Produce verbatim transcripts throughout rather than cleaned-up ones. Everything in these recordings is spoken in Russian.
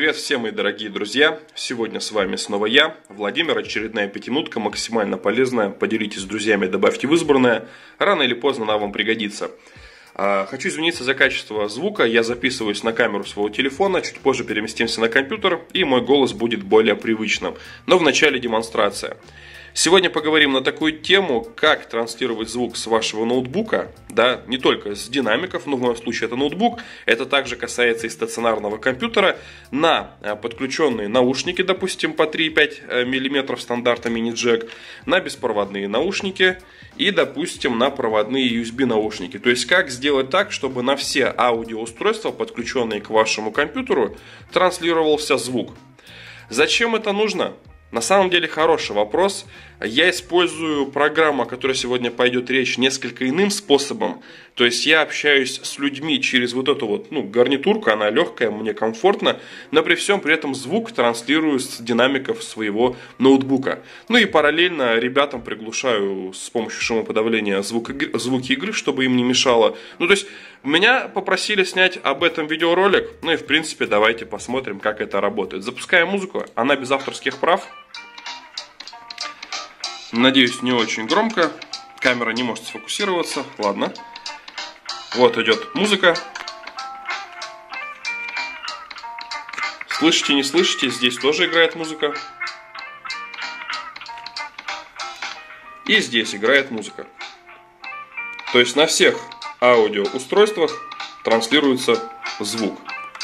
Привет всем, мои дорогие друзья! Сегодня с вами снова я, Владимир. Очередная пятиминутка, максимально полезная. Поделитесь с друзьями, добавьте в избранное. Рано или поздно она вам пригодится. Хочу извиниться за качество звука. Я записываюсь на камеру своего телефона. Чуть позже переместимся на компьютер, и мой голос будет более привычным. Но вначале демонстрация. Сегодня поговорим на такую тему, как транслировать звук с вашего ноутбука, да, не только с динамиков, но в моем случае это ноутбук, это также касается и стационарного компьютера, на подключенные наушники, допустим, по три и пять миллиметров стандарта мини-джек, на беспроводные наушники и, допустим, на проводные ю эс би наушники. То есть, как сделать так, чтобы на все аудиоустройства, подключенные к вашему компьютеру, транслировался звук. Зачем это нужно? На самом деле хороший вопрос. Я использую программу, о которой сегодня пойдет речь, несколько иным способом. То есть я общаюсь с людьми через вот эту вот, ну, гарнитурку, она легкая, мне комфортно, но при всем при этом звук транслирую с динамиков своего ноутбука. Ну и параллельно ребятам приглушаю с помощью шумоподавления звук игры, звуки игры, чтобы им не мешало. Ну то есть меня попросили снять об этом видеоролик, ну и в принципе давайте посмотрим, как это работает. Запускаем музыку, она без авторских прав. Надеюсь, не очень громко. Камера не может сфокусироваться. Ладно. Вот идет музыка. Слышите, не слышите? Здесь тоже играет музыка. И здесь играет музыка. То есть на всех аудиоустройствах транслируется звук.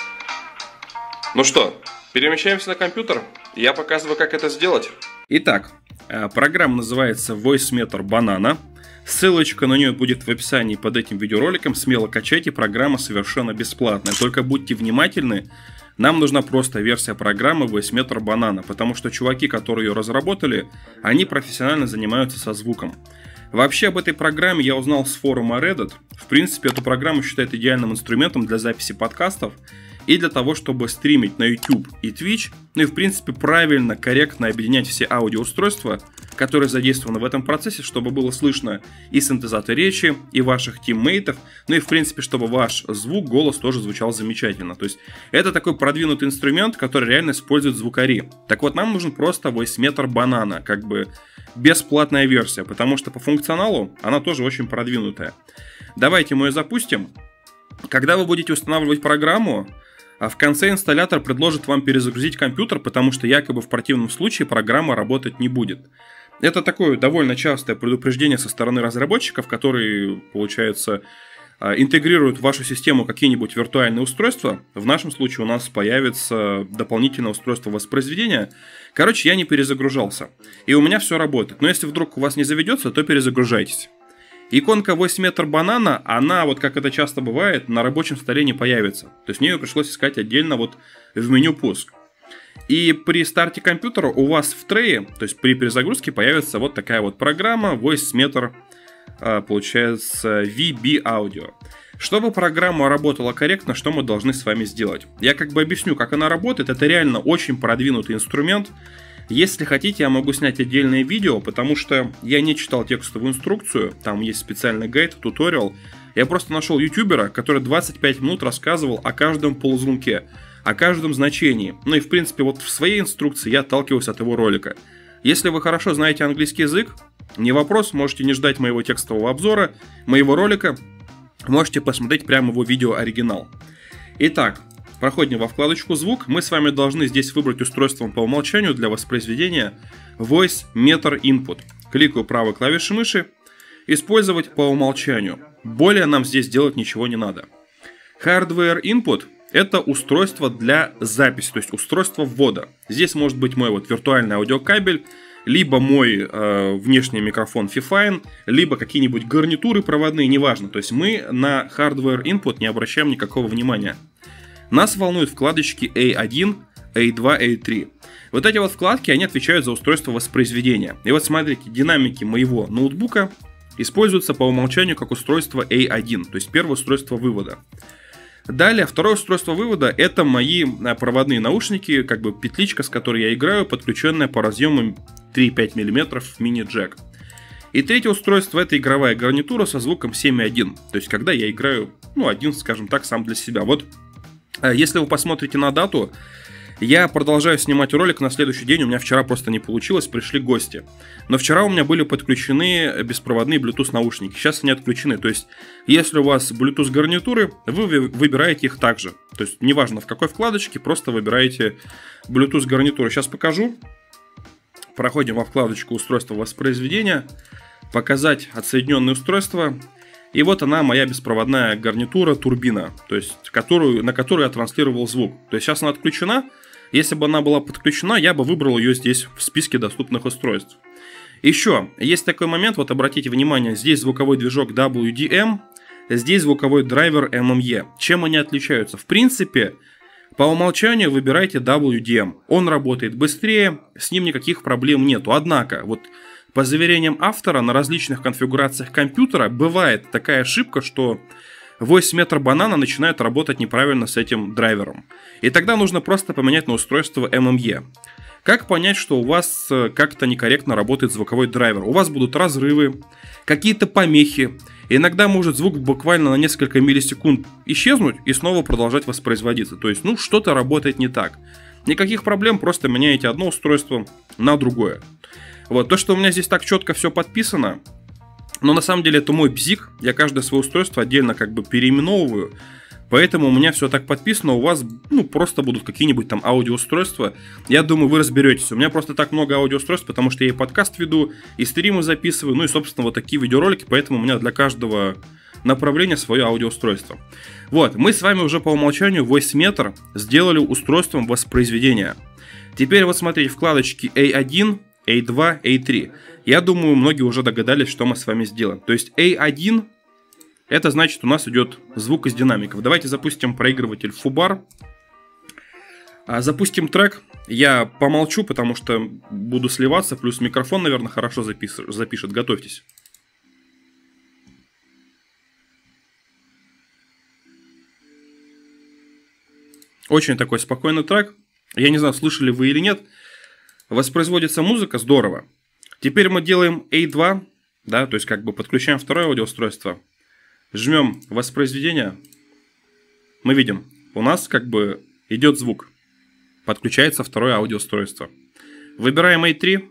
Ну что, перемещаемся на компьютер. Я показываю, как это сделать. Итак, программа называется VoiceMeter Banana. Ссылочка на нее будет в описании под этим видеороликом. Смело качайте, программа совершенно бесплатная. Только будьте внимательны, нам нужна просто версия программы VoiceMeter Banana, потому что чуваки, которые ее разработали, они профессионально занимаются со звуком. Вообще об этой программе я узнал с форума Reddit. В принципе, эту программу считают идеальным инструментом для записи подкастов и для того, чтобы стримить на YouTube и Twitch, ну и в принципе правильно, корректно объединять все аудиоустройства, которые задействованы в этом процессе, чтобы было слышно и синтезатор речи, и ваших тиммейтов, ну и в принципе, чтобы ваш звук, голос тоже звучал замечательно. То есть это такой продвинутый инструмент, который реально используют звукари. Так вот, нам нужен просто VoiceMeter Banana, как бы бесплатная версия, потому что по функционалу она тоже очень продвинутая. Давайте мы ее запустим. Когда вы будете устанавливать программу, а в конце инсталлятор предложит вам перезагрузить компьютер, потому что якобы в противном случае программа работать не будет. Это такое довольно частое предупреждение со стороны разработчиков, которые, получается, интегрируют в вашу систему какие-нибудь виртуальные устройства. В нашем случае у нас появится дополнительное устройство воспроизведения. Короче, я не перезагружался. И у меня все работает. Но если вдруг у вас не заведется, то перезагружайтесь. Иконка VoiceMeter Banana, она, вот как это часто бывает, на рабочем столе не появится. То есть мне ее пришлось искать отдельно вот в меню пуск. И при старте компьютера у вас в трее, то есть при перезагрузке, появится вот такая вот программа VoiceMeter, получается, ви би Audio. Чтобы программа работала корректно, что мы должны с вами сделать? Я как бы объясню, как она работает. Это реально очень продвинутый инструмент. Если хотите, я могу снять отдельное видео, потому что я не читал текстовую инструкцию, там есть специальный гайд, туториал. Я просто нашел ютубера, который двадцать пять минут рассказывал о каждом полузвуке, о каждом значении. Ну и в принципе вот в своей инструкции я отталкиваюсь от его ролика. Если вы хорошо знаете английский язык, не вопрос, можете не ждать моего текстового обзора, моего ролика, можете посмотреть прямо его видео-оригинал. Итак, проходим во вкладочку «Звук». Мы с вами должны здесь выбрать устройством по умолчанию для воспроизведения VoiceMeter Input. Кликаю правой клавишей мыши. Использовать по умолчанию. Более нам здесь делать ничего не надо. Hardware Input – это устройство для записи, то есть устройство ввода. Здесь может быть мой вот виртуальный аудиокабель, либо мой э, внешний микрофон Fifine, либо какие-нибудь гарнитуры проводные, неважно. То есть мы на Hardware Input не обращаем никакого внимания. Нас волнуют вкладочки эй один, эй два, эй три. Вот эти вот вкладки, они отвечают за устройство воспроизведения. И вот смотрите, динамики моего ноутбука используются по умолчанию как устройство эй один, то есть первое устройство вывода. Далее, второе устройство вывода — это мои проводные наушники, как бы петличка, с которой я играю, подключенная по разъемам три и пять миллиметров мини-джек. И третье устройство — это игровая гарнитура со звуком семь и один, то есть когда я играю, ну, один, скажем так, сам для себя. Вот, если вы посмотрите на дату, Я продолжаю снимать ролик на следующий день, у меня вчера просто не получилось, пришли гости. Но вчера у меня были подключены беспроводные Bluetooth наушники, сейчас они отключены. То есть, если у вас Bluetooth гарнитуры, вы выбираете их также. То есть, неважно в какой вкладочке, просто выбираете Bluetooth гарнитуры. Сейчас покажу. Проходим во вкладочку устройства воспроизведения, показать отсоединенные устройства. И вот она, моя беспроводная гарнитура турбина, то есть которую, на которую я транслировал звук. То есть сейчас она отключена. Если бы она была подключена, я бы выбрал ее здесь в списке доступных устройств. Еще есть такой момент, вот обратите внимание, здесь звуковой движок дабл ю ди эм, здесь звуковой драйвер эм эм и. Чем они отличаются? В принципе, по умолчанию выбирайте дабл ю ди эм. Он работает быстрее, с ним никаких проблем нету. Однако, вот по заверениям автора, на различных конфигурациях компьютера бывает такая ошибка, что voice meter банана начинает работать неправильно с этим драйвером. И тогда нужно просто поменять на устройство эм эм и. Как понять, что у вас как-то некорректно работает звуковой драйвер? У вас будут разрывы, какие-то помехи. Иногда может звук буквально на несколько миллисекунд исчезнуть и снова продолжать воспроизводиться. То есть, ну, что-то работает не так. Никаких проблем, просто меняете одно устройство на другое. Вот, то, что у меня здесь так четко все подписано, но на самом деле это мой бзик, я каждое свое устройство отдельно как бы переименовываю, поэтому у меня все так подписано, у вас, ну, просто будут какие-нибудь там аудиоустройства, я думаю, вы разберетесь. У меня просто так много аудиоустройств, потому что я и подкаст веду, и стримы записываю, ну и, собственно, вот такие видеоролики, поэтому у меня для каждого направления свое аудиоустройство. Вот, мы с вами уже по умолчанию voice meter сделали устройством воспроизведения. Теперь вот смотрите, вкладочки эй один, эй два, эй три. Я думаю, многие уже догадались, что мы с вами сделаем. То есть эй один, это значит, у нас идет звук из динамиков. Давайте запустим проигрыватель Fubar. Запустим трек. Я помолчу, потому что буду сливаться. Плюс микрофон, наверное, хорошо запис... запишет. Готовьтесь. Очень такой спокойный трек. Я не знаю, слышали вы или нет. Воспроизводится музыка, здорово. Теперь мы делаем эй два, да, то есть как бы подключаем второе аудиоустройство. Жмем воспроизведение. Мы видим, у нас как бы идет звук. Подключается второе аудиоустройство. Выбираем эй три,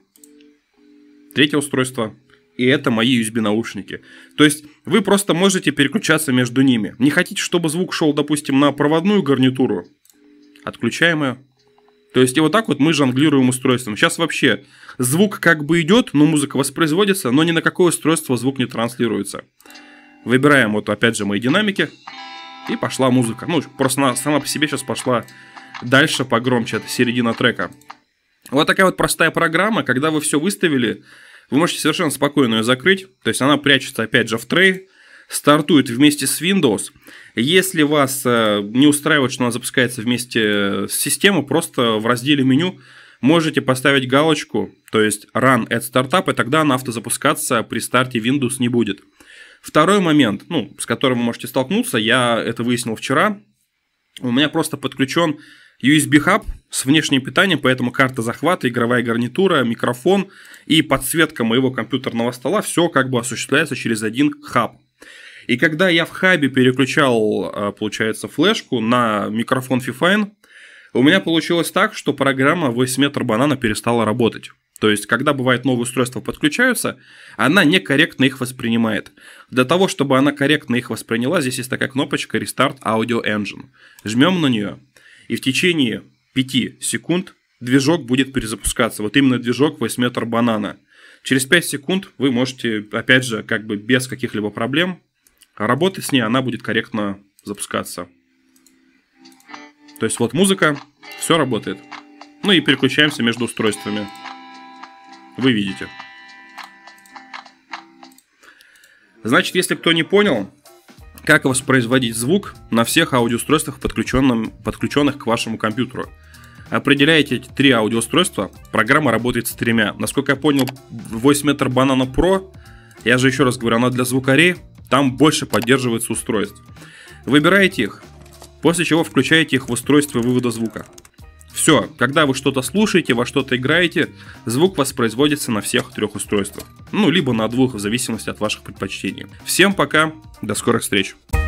третье устройство. И это мои ю эс би наушники. То есть вы просто можете переключаться между ними. Не хотите, чтобы звук шел, допустим, на проводную гарнитуру? Отключаем ее. То есть и вот так вот мы жонглируем устройством. Сейчас вообще звук как бы идет, но музыка воспроизводится, но ни на какое устройство звук не транслируется. Выбираем вот опять же мои динамики. И пошла музыка. Ну, просто она сама по себе сейчас пошла дальше погромче. Это середина трека. Вот такая вот простая программа. Когда вы все выставили, вы можете совершенно спокойно ее закрыть. То есть она прячется опять же в трей. Стартует вместе с Windows. Если вас не устраивает, что она запускается вместе с системой, просто в разделе меню можете поставить галочку, то есть Run at Startup, и тогда она автозапускаться при старте Windows не будет. Второй момент, ну, с которым вы можете столкнуться, я это выяснил вчера. У меня просто подключен ю эс би-хаб с внешним питанием, поэтому карта захвата, игровая гарнитура, микрофон и подсветка моего компьютерного стола, все как бы осуществляется через один хаб. И когда я в хабе переключал, получается, флешку на микрофон Fifine, у меня получилось так, что программа voice meter банана перестала работать. То есть, когда бывает новые устройства подключаются, она некорректно их воспринимает. Для того, чтобы она корректно их восприняла, здесь есть такая кнопочка Restart Audio Engine. Жмем на нее, и в течение пяти секунд движок будет перезапускаться. Вот именно движок voice meter банана. Через пять секунд вы можете, опять же, как бы без каких-либо проблем работать с ней, она будет корректно запускаться. То есть вот музыка, все работает. Ну и переключаемся между устройствами. Вы видите. Значит, если кто не понял, как воспроизводить звук на всех аудиоустройствах, подключенных к вашему компьютеру. Определяете эти три аудиоустройства, программа работает с тремя. Насколько я понял, voice meter Banana Pro, я же еще раз говорю, она для звукарей, там больше поддерживается устройств. Выбираете их, после чего включаете их в устройство вывода звука. Все, когда вы что-то слушаете, во что-то играете, звук воспроизводится на всех трех устройствах. Ну, либо на двух, в зависимости от ваших предпочтений. Всем пока, до скорых встреч.